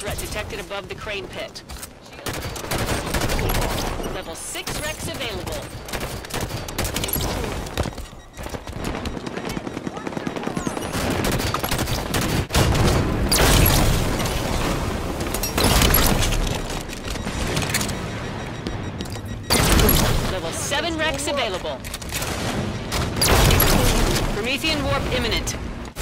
threat detected above the crane pit. Level 6 Rex available. Level 7 Rex available. Promethean warp imminent.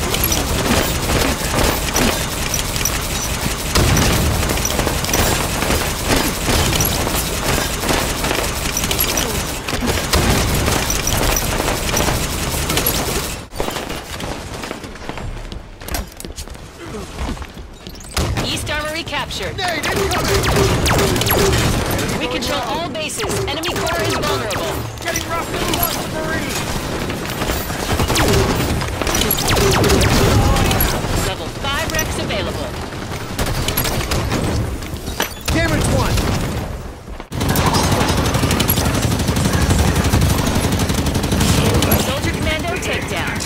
East Armory captured. We control all bases. Enemy core is vulnerable. Getting rough and lost the Marine! Level 5 Rex available. Damage 1! Soldier Commando takedown.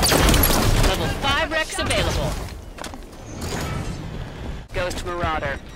Available. Ghost Marauder.